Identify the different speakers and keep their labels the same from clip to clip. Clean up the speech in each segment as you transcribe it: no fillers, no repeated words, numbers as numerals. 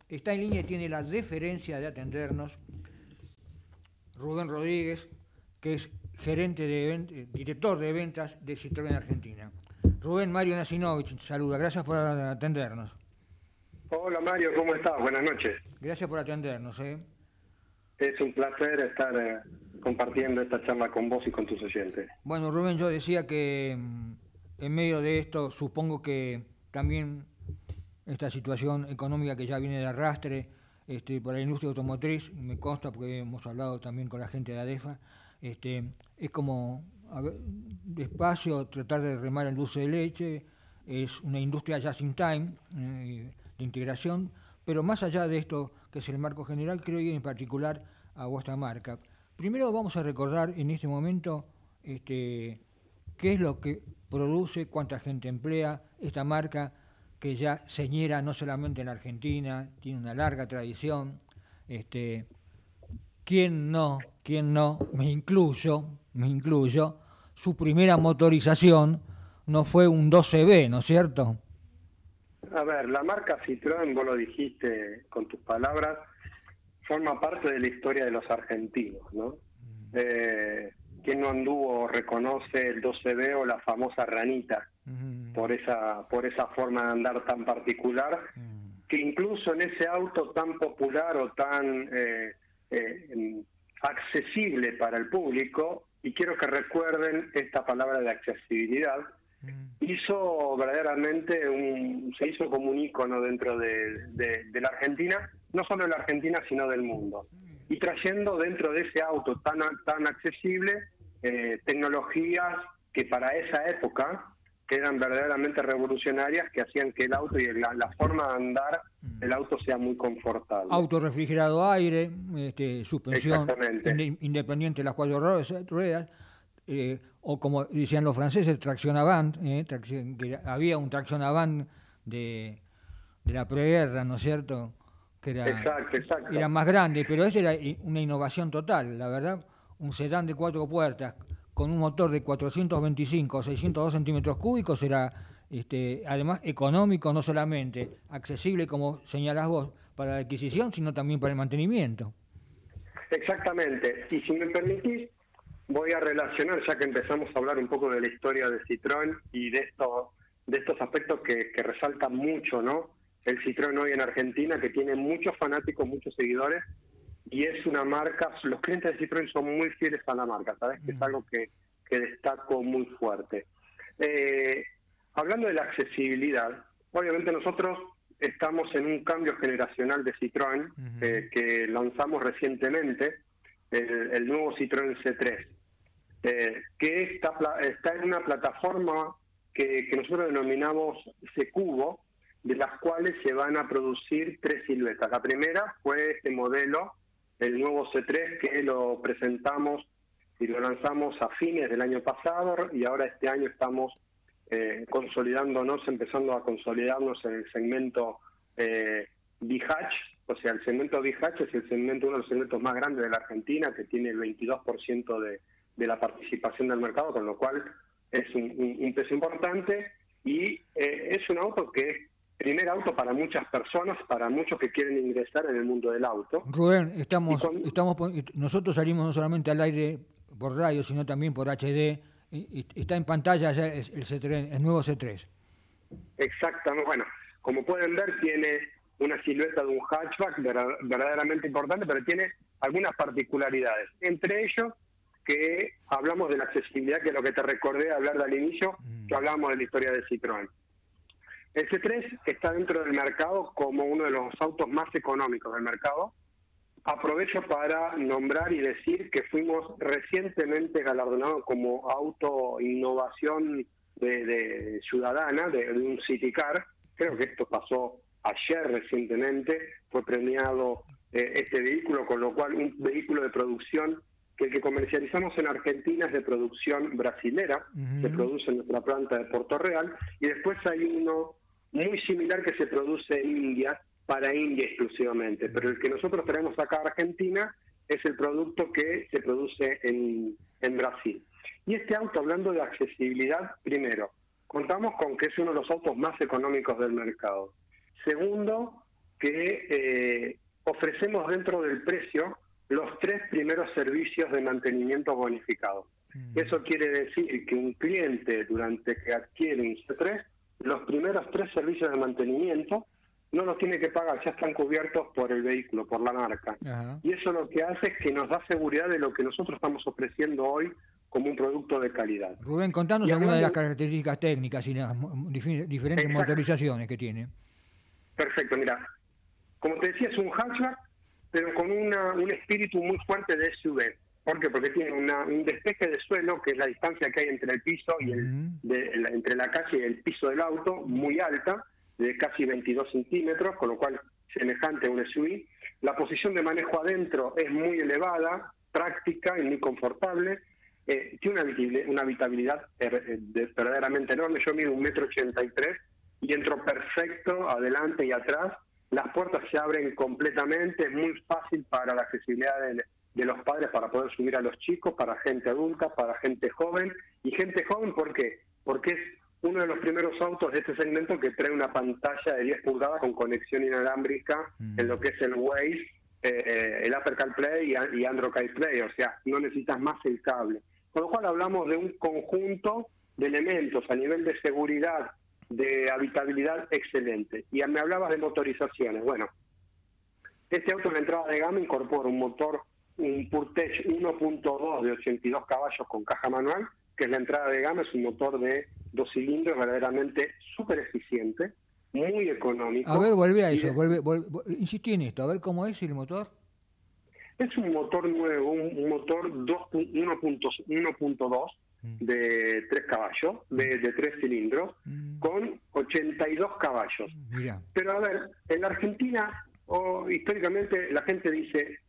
Speaker 1: Está en línea y tiene la deferencia de atendernos Rubén Rodríguez, que es director de ventas de Citroën Argentina. Rubén, Mario Nasinovich, saluda. Gracias por atendernos.
Speaker 2: Hola Mario, ¿cómo estás? Buenas noches.
Speaker 1: Gracias por atendernos.
Speaker 2: Es un placer estar compartiendo esta charla con vos y con tus oyentes.
Speaker 1: Bueno, Rubén, yo decía que en medio de esto, supongo que también esta situación económica que ya viene de arrastre por la industria automotriz, me consta porque hemos hablado también con la gente de ADEFA, es como despacio tratar de remar el dulce de leche, es una industria just in time, de integración, pero más allá de esto, que es el marco general, creo y en particular a vuestra marca. Primero vamos a recordar en este momento qué es lo que produce, cuánta gente emplea esta marca, que ya señera no solamente en Argentina, tiene una larga tradición. ¿Quién no, me incluyo, su primera motorización no fue un 12B, ¿no es cierto?
Speaker 2: A ver, la marca Citroën, vos lo dijiste con tus palabras, forma parte de la historia de los argentinos, ¿no? ¿Quién no anduvo reconoce el 12B o la famosa ranita por esa forma de andar tan particular, que incluso en ese auto tan popular o tan accesible para el público, y quiero que recuerden esta palabra de accesibilidad, hizo verdaderamente se hizo como un ícono dentro de la Argentina, no solo de la Argentina sino del mundo, y trayendo dentro de ese auto tan accesible tecnologías que para esa época que eran verdaderamente revolucionarias, que hacían que el auto y la forma de andar del auto sea muy confortable.
Speaker 1: Auto refrigerado aire, suspensión independiente de las 4 ruedas, o como decían los franceses, tracción avant, que había un tracción avant de la preguerra, ¿no es cierto? Que era más grande, pero esa era una innovación total, la verdad. Un sedán de 4 puertas con un motor de 425 o 602 centímetros cúbicos era además económico, no solamente accesible, como señalás vos, para la adquisición, sino también para el mantenimiento.
Speaker 2: Exactamente. Y si me permitís, voy a relacionar, ya que empezamos a hablar un poco de la historia de Citroën y de estos aspectos que resaltan mucho, ¿no? El Citroën hoy en Argentina, que tiene muchos fanáticos, muchos seguidores, y es una marca, los clientes de Citroën son muy fieles a la marca, ¿sabes? Que es algo que destaco muy fuerte. Hablando de la accesibilidad, obviamente nosotros estamos en un cambio generacional de Citroën, que lanzamos recientemente, el nuevo Citroën C3, que está en una plataforma que nosotros denominamos C-Cubo, de las cuales se van a producir 3 siluetas. La primera fue este modelo, el nuevo C3, que lo presentamos y lo lanzamos a fines del año pasado, y ahora este año estamos empezando a consolidarnos en el segmento B-Hatch. O sea, el segmento B-Hatch es uno de los segmentos más grandes de la Argentina, que tiene el 22% de la participación del mercado, con lo cual es un peso importante, y es un auto que es primer auto para muchas personas, para muchos que quieren ingresar en el mundo del auto.
Speaker 1: Rubén, nosotros salimos no solamente al aire por radio, sino también por HD. Está en pantalla ya el nuevo C3.
Speaker 2: Exactamente. Bueno, como pueden ver, tiene una silueta de un hatchback verdaderamente importante, pero tiene algunas particularidades. Entre ellos, que hablamos de la accesibilidad, que es lo que te recordé hablar al inicio, que hablábamos de la historia de Citroën. El C3 está dentro del mercado como uno de los autos más económicos del mercado. Aprovecho para nombrar y decir que fuimos recientemente galardonados como auto innovación de ciudadana, de un City Car. Creo que esto pasó ayer recientemente, fue premiado este vehículo, con lo cual un vehículo de producción que el que comercializamos en Argentina es de producción brasilera, se produce en nuestra planta de Puerto Real, y después hay uno muy similar que se produce en India, para India exclusivamente, pero el que nosotros traemos acá a Argentina es el producto que se produce en Brasil. Y este auto, hablando de accesibilidad, primero, contamos con que es uno de los autos más económicos del mercado. Segundo, que ofrecemos dentro del precio los 3 primeros servicios de mantenimiento bonificados. Eso quiere decir que un cliente, durante que adquiere un C3, los primeros 3 servicios de mantenimiento no los tiene que pagar, ya están cubiertos por el vehículo, por la marca.
Speaker 1: Ajá.
Speaker 2: Y eso lo que hace es que nos da seguridad de lo que nosotros estamos ofreciendo hoy como un producto de calidad.
Speaker 1: Rubén, contanos
Speaker 2: Y
Speaker 1: algunas de las
Speaker 2: hablando-
Speaker 1: características técnicas y las diferentes
Speaker 2: Exacto.
Speaker 1: motorizaciones que tiene.
Speaker 2: Perfecto, mira, como te decía, es un hatchback, pero con un espíritu muy fuerte de SUV. ¿Por qué? Porque tiene un despeje de suelo, que es la distancia que hay entre el piso y entre la calle y el piso del auto, muy alta, de casi 22 centímetros, con lo cual semejante a un SUV. La posición de manejo adentro es muy elevada, práctica y muy confortable. Tiene una habitabilidad verdaderamente enorme. Yo mido 1,83 m y entro perfecto adelante y atrás. Las puertas se abren completamente, es muy fácil para la accesibilidad de los padres para poder subir a los chicos, para gente adulta, para gente joven. Y gente joven, ¿por qué? Porque es uno de los primeros autos de este segmento que trae una pantalla de 10 pulgadas con conexión inalámbrica en lo que es el Waze, el Apple CarPlay y Android CarPlay, o sea, no necesitas más el cable. Con lo cual hablamos de un conjunto de elementos a nivel de seguridad, de habitabilidad excelente. Y me hablabas de motorizaciones. Bueno, este auto en la entrada de gama incorpora un motor, un PureTech 1.2 de 82 caballos con caja manual, que es la entrada de gama, es un motor de 2 cilindros verdaderamente súper eficiente, muy económico.
Speaker 1: A ver, vuelve a eso, insistí en esto, a ver cómo es el motor.
Speaker 2: Es un motor nuevo, un motor 1.2 de 3 caballos, de 3 cilindros, con 82 caballos.
Speaker 1: Mirá.
Speaker 2: Pero a ver, en la Argentina, históricamente la gente dice,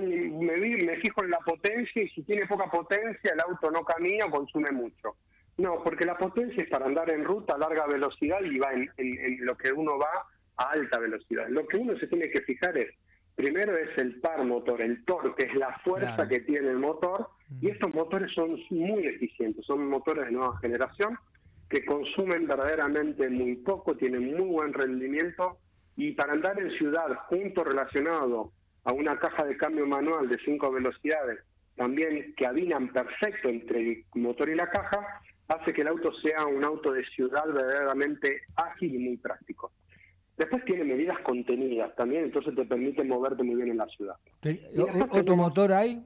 Speaker 2: me fijo en la potencia y si tiene poca potencia el auto no camina o consume mucho. No, porque la potencia es para andar en ruta a larga velocidad y va en lo que uno va a alta velocidad. Lo que uno se tiene que fijar es, primero es el par motor, el torque, es la fuerza
Speaker 1: Claro.
Speaker 2: que tiene el motor, y estos motores son muy eficientes, son motores de nueva generación que consumen verdaderamente muy poco, tienen muy buen rendimiento, y para andar en ciudad junto relacionado a una caja de cambio manual de 5 velocidades, también que avinan perfecto entre el motor y la caja, hace que el auto sea un auto de ciudad verdaderamente ágil y muy práctico. Después tiene medidas contenidas también, entonces te permite moverte muy bien en la ciudad.
Speaker 1: ¿Otro motor hay?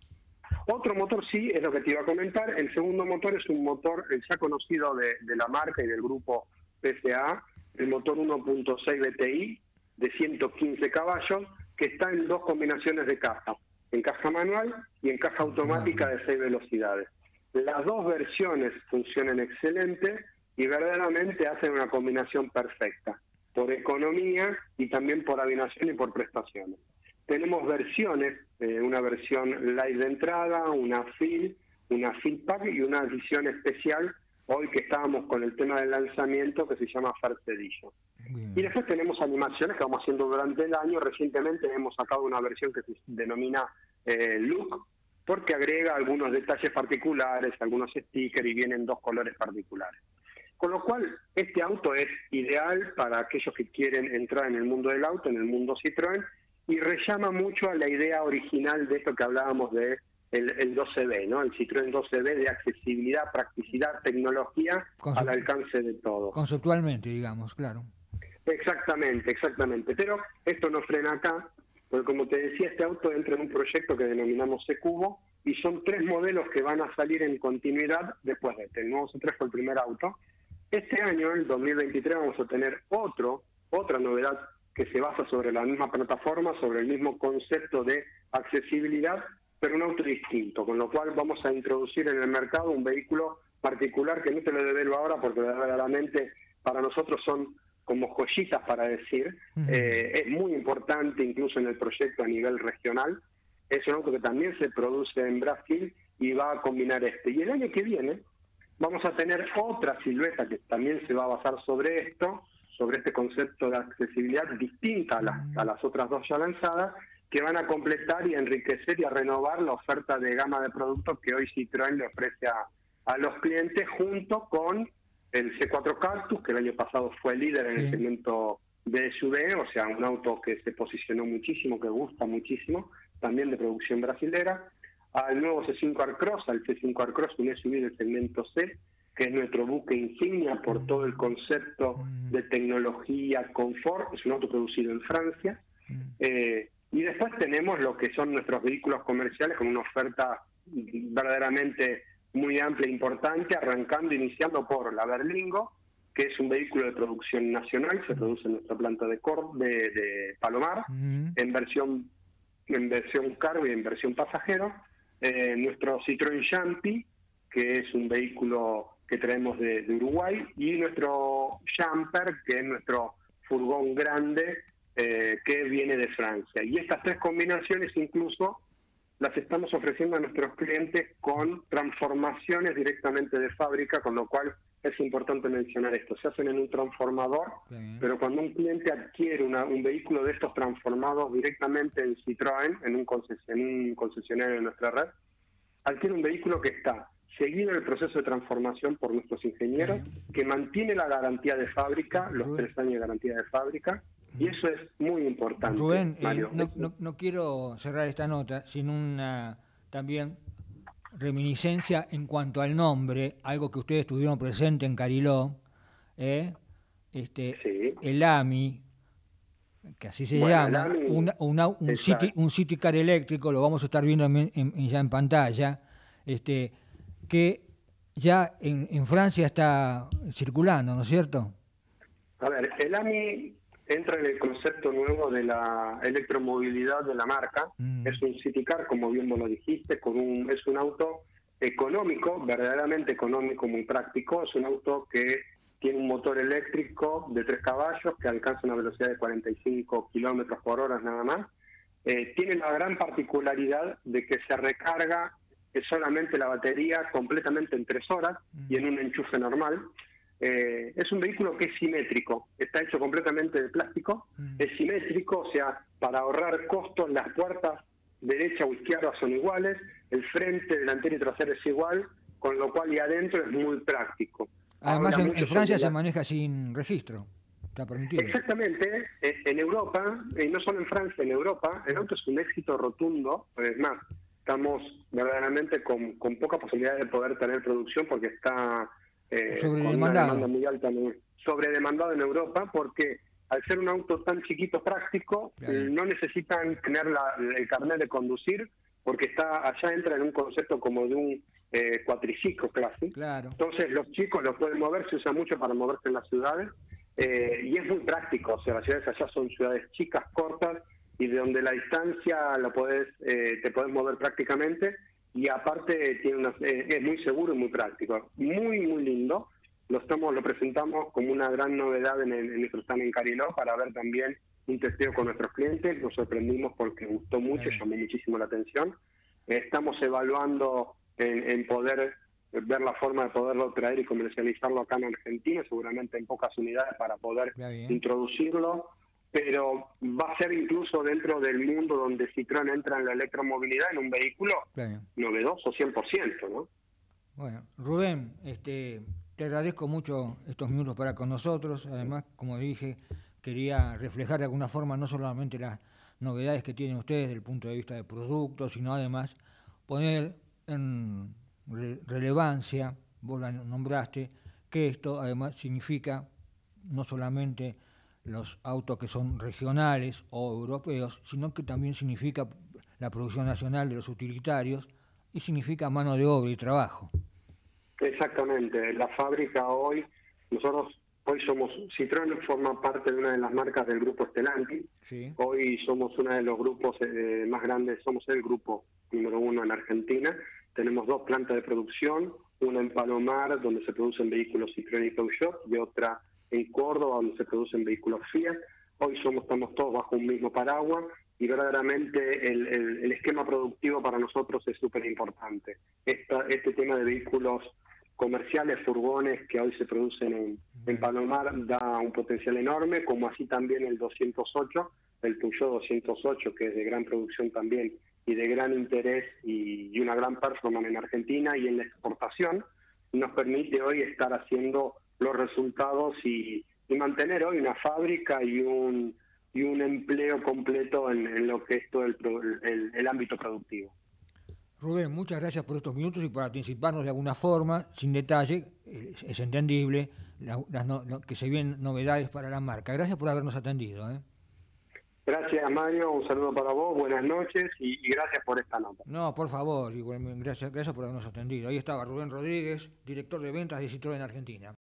Speaker 2: Otro motor sí, es lo que te iba a comentar. El segundo motor es un motor ya conocido de la marca y del grupo PSA, el motor 1.6 BTI de 115 caballos, que está en 2 combinaciones de caja, en caja manual y en caja automática de 6 velocidades. Las 2 versiones funcionan excelente y verdaderamente hacen una combinación perfecta, por economía y también por afinación y por prestaciones. Tenemos versiones, una versión light de entrada, una fill pack y una edición especial, hoy que estábamos con el tema del lanzamiento, que se llama First Edition. Y después tenemos animaciones que vamos haciendo durante el año. Recientemente hemos sacado una versión que se denomina Look, porque agrega algunos detalles particulares, algunos stickers y vienen 2 colores particulares. Con lo cual, este auto es ideal para aquellos que quieren entrar en el mundo del auto, en el mundo Citroën, y rellama mucho a la idea original de esto que hablábamos de el 12B, ¿no? El Citroën 12B de accesibilidad, practicidad, tecnología al alcance de todos.
Speaker 1: Conceptualmente, digamos, claro.
Speaker 2: Exactamente, exactamente. Pero esto no frena acá, porque como te decía, este auto entra en un proyecto que denominamos C-Cubo, y son 3 modelos que van a salir en continuidad después de este. El nuevo C3 fue el primer auto. Este año, el 2023, vamos a tener otra novedad que se basa sobre la misma plataforma, sobre el mismo concepto de accesibilidad, pero un auto distinto, con lo cual vamos a introducir en el mercado un vehículo particular que no te lo develo ahora porque verdaderamente para nosotros son como joyitas para decir. Es muy importante incluso en el proyecto a nivel regional. Es un auto que también se produce en Brasil y va a combinar este. Y el año que viene vamos a tener otra silueta que también se va a basar sobre esto, sobre este concepto de accesibilidad distinta a las otras 2 ya lanzadas, que van a completar y enriquecer y a renovar la oferta de gama de productos que hoy Citroën le ofrece a los clientes, junto con el C4 Cactus, que el año pasado fue líder en el segmento de SUV, o sea, un auto que se posicionó muchísimo, que gusta muchísimo, también de producción brasilera, al nuevo C5 Aircross, al C5 Aircross, un SUV del segmento C, que es nuestro buque insignia por todo el concepto de tecnología, confort, es un auto producido en Francia. Y después tenemos lo que son nuestros vehículos comerciales con una oferta verdaderamente muy amplia e importante, iniciando por la Berlingo, que es un vehículo de producción nacional, se produce en nuestra planta de Palomar, en versión cargo y en versión pasajero. Nuestro Citroën Jumpy, que es un vehículo que traemos de Uruguay, y nuestro Jumper, que es nuestro furgón grande, que viene de Francia. Y estas tres combinaciones incluso las estamos ofreciendo a nuestros clientes con transformaciones directamente de fábrica, con lo cual es importante mencionar esto. Se hacen en un transformador, pero cuando un cliente adquiere un vehículo de estos transformados directamente en Citroën, en un concesionario de nuestra red, adquiere un vehículo que está seguido en el proceso de transformación por nuestros ingenieros, que mantiene la garantía de fábrica, los 3 años de garantía de fábrica, y eso es muy importante.
Speaker 1: Rubén,
Speaker 2: Mario.
Speaker 1: No quiero cerrar esta nota sin una también reminiscencia en cuanto al nombre, algo que ustedes tuvieron presente en Cariló,
Speaker 2: Sí.
Speaker 1: el AMI, que así se
Speaker 2: Bueno,
Speaker 1: llama, un City Car eléctrico, lo vamos a estar viendo ya en pantalla, que ya en Francia está circulando, ¿no es cierto?
Speaker 2: A ver, el AMI entra en el concepto nuevo de la electromovilidad de la marca. Es un City Car, como bien vos lo dijiste, es un auto económico, verdaderamente económico, muy práctico. Es un auto que tiene un motor eléctrico de 3 caballos que alcanza una velocidad de 45 kilómetros por hora nada más. Tiene la gran particularidad de que se recarga solamente la batería completamente en 3 horas y en un enchufe normal. Es un vehículo que es simétrico, está hecho completamente de plástico, es simétrico, o sea, para ahorrar costos, las puertas derecha o izquierda son iguales, el frente, delantero y trasero es igual, con lo cual y adentro es muy práctico.
Speaker 1: Además, en Francia se maneja sin registro, está permitido.
Speaker 2: Exactamente, en Europa, y no solo en Francia, en Europa, el auto es un éxito rotundo, es más, estamos verdaderamente con poca posibilidad de poder tener producción porque está con una demanda muy alta, sobredemandado en Europa, porque al ser un auto tan chiquito práctico, no necesitan tener el carnet de conducir, porque allá entra en un concepto como de un cuatriciclo clásico. Entonces los chicos lo pueden mover, se usa mucho para moverse en las ciudades, y es muy práctico, o sea, las ciudades allá son ciudades chicas, cortas, y de donde la distancia te podés mover prácticamente, y aparte es muy seguro y muy práctico, muy muy lindo. Lo presentamos como una gran novedad en nuestro stand en Cariló para ver también un testeo con nuestros clientes. Nos sorprendimos porque gustó mucho, llamó muchísimo la atención. Estamos evaluando en poder ver la forma de poderlo traer y comercializarlo acá en Argentina, seguramente en pocas unidades para poder introducirlo, pero va a ser incluso dentro del mundo donde Citroën entra en la electromovilidad en un vehículo novedoso 100%, ¿no?
Speaker 1: Bueno, Rubén, te agradezco mucho estos minutos para con nosotros. Además, como dije, quería reflejar de alguna forma no solamente las novedades que tienen ustedes desde el punto de vista de productos, sino además poner en relevancia, vos la nombraste, que esto además significa no solamente los autos que son regionales o europeos, sino que también significa la producción nacional de los utilitarios y significa mano de obra y trabajo.
Speaker 2: Exactamente, la fábrica hoy Citroën forma parte de una de las marcas del grupo Stellantis. Hoy somos uno de los grupos más grandes, somos el grupo número 1 en Argentina. Tenemos 2 plantas de producción, una en Palomar, donde se producen vehículos Citroën y Peugeot, y otra en Córdoba, donde se producen vehículos Fiat. Hoy estamos todos bajo un mismo paraguas, y verdaderamente el esquema productivo para nosotros es súper importante. Este tema de vehículos comerciales, furgones que hoy se producen en Palomar da un potencial enorme, como así también el 208, el Peugeot 208, que es de gran producción también y de gran interés y una gran performance en Argentina y en la exportación, nos permite hoy estar haciendo los resultados y y mantener hoy una fábrica y un empleo completo en lo que es todo el ámbito productivo.
Speaker 1: Rubén, muchas gracias por estos minutos y por anticiparnos de alguna forma, sin detalle, es entendible, que se vienen novedades para la marca. Gracias por habernos atendido.
Speaker 2: Gracias, Mario, un saludo para vos, buenas noches y gracias por esta nota.
Speaker 1: No, por favor, gracias por habernos atendido. Ahí estaba Rubén Rodríguez, director de ventas de Citroën en Argentina.